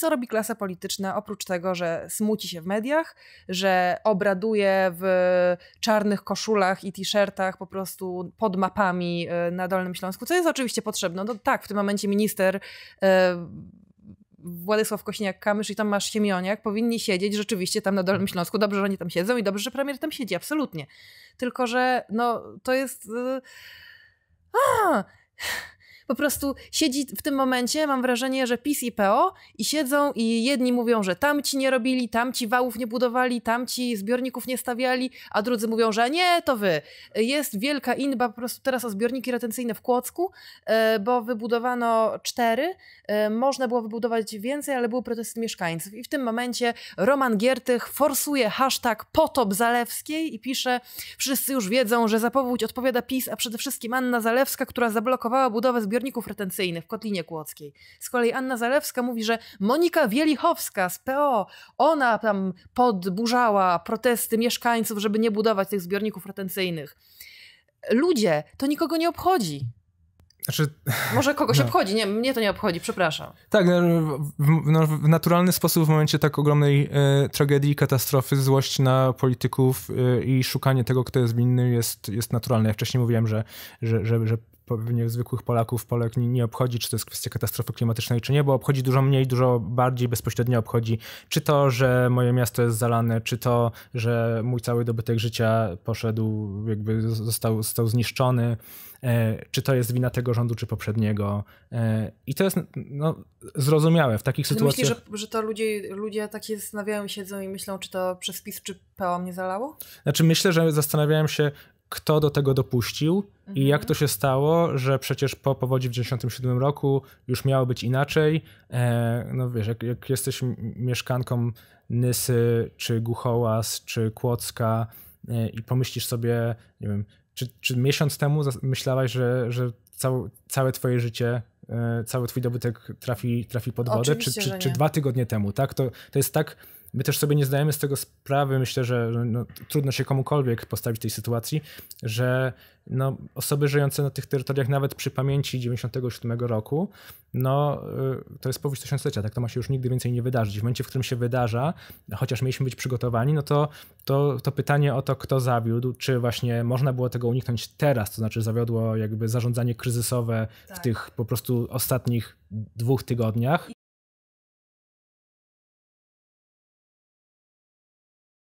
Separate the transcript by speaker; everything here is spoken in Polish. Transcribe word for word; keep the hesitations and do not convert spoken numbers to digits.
Speaker 1: co robi klasa polityczna oprócz tego, że smuci się w mediach, że obraduje w czarnych koszulach i t-shirtach po prostu pod mapami na Dolnym Śląsku, co jest oczywiście potrzebne. No tak, w tym momencie minister Władysław Kosiniak-Kamysz i Tomasz Siemoniak powinni siedzieć rzeczywiście tam na Dolnym Śląsku. Dobrze, że oni tam siedzą i dobrze, że premier tam siedzi, absolutnie. Tylko, że no, to jest... A! Po prostu siedzi w tym momencie, mam wrażenie, że PiS i P O i siedzą i jedni mówią, że tamci nie robili, tamci wałów nie budowali, tamci zbiorników nie stawiali, a drudzy mówią, że nie, to wy. Jest wielka inba po prostu teraz o zbiorniki retencyjne w Kłodzku, bo wybudowano cztery, można było wybudować więcej, ale były protesty mieszkańców. I w tym momencie Roman Giertych forsuje hashtag potop Zalewskiej i pisze, wszyscy już wiedzą, że za powódź odpowiada PiS, a przede wszystkim Anna Zalewska, która zablokowała budowę zbiorników retencyjnych w Kotlinie Kłodzkiej. Z kolei Anna Zalewska mówi, że Monika Wielichowska z P O, ona tam podburzała protesty mieszkańców, żeby nie budować tych zbiorników retencyjnych. Ludzie, to nikogo nie obchodzi.
Speaker 2: Znaczy,
Speaker 1: Może kogoś
Speaker 2: no.
Speaker 1: obchodzi, nie, mnie to nie obchodzi, przepraszam.
Speaker 2: Tak, no, w, no, w naturalny sposób w momencie tak ogromnej e, tragedii, katastrofy, złość na polityków e, i szukanie tego, kto jest winny jest, jest naturalne. Ja wcześniej mówiłem, że, że, że, że pewnie zwykłych Polaków, Polek nie, nie obchodzi, czy to jest kwestia katastrofy klimatycznej, czy nie, bo obchodzi dużo mniej, dużo bardziej bezpośrednio obchodzi, czy to, że moje miasto jest zalane, czy to, że mój cały dobytek życia poszedł, jakby został, został zniszczony, e, czy to jest wina tego rządu, czy poprzedniego. E, I to jest no, zrozumiałe w takich
Speaker 1: Czy
Speaker 2: sytuacjach.
Speaker 1: myślisz, że, że to ludzie, ludzie tak się zastanawiają, siedzą i myślą, czy to przez PiS, czy P O mnie zalało?
Speaker 2: Znaczy myślę, że zastanawiałem się, kto do tego dopuścił mhm. i jak to się stało, że przecież po powodzi w dziewięćdziesiątym siódmym roku już miało być inaczej. E, no wiesz, jak, jak jesteś mieszkanką Nysy, czy Głuchołaz, czy Kłodzka e, i pomyślisz sobie, nie wiem, czy, czy miesiąc temu myślałaś, że, że całe, całe twoje życie, e, cały twój dobytek trafi, trafi pod wodę, czy, czy, czy dwa tygodnie temu, tak? To, to jest tak... My też sobie nie zdajemy z tego sprawy, myślę, że no, trudno się komukolwiek postawić w tej sytuacji, że no, osoby żyjące na tych terytoriach nawet przy pamięci dziewięćdziesiątego siódmego roku, no to jest powódź tysiąclecia, tak to ma się już nigdy więcej nie wydarzyć. W momencie, w którym się wydarza, chociaż mieliśmy być przygotowani, no to, to, to pytanie o to, kto zawiódł, czy właśnie można było tego uniknąć teraz, to znaczy zawiodło jakby zarządzanie kryzysowe tak. w tych po prostu ostatnich dwóch tygodniach.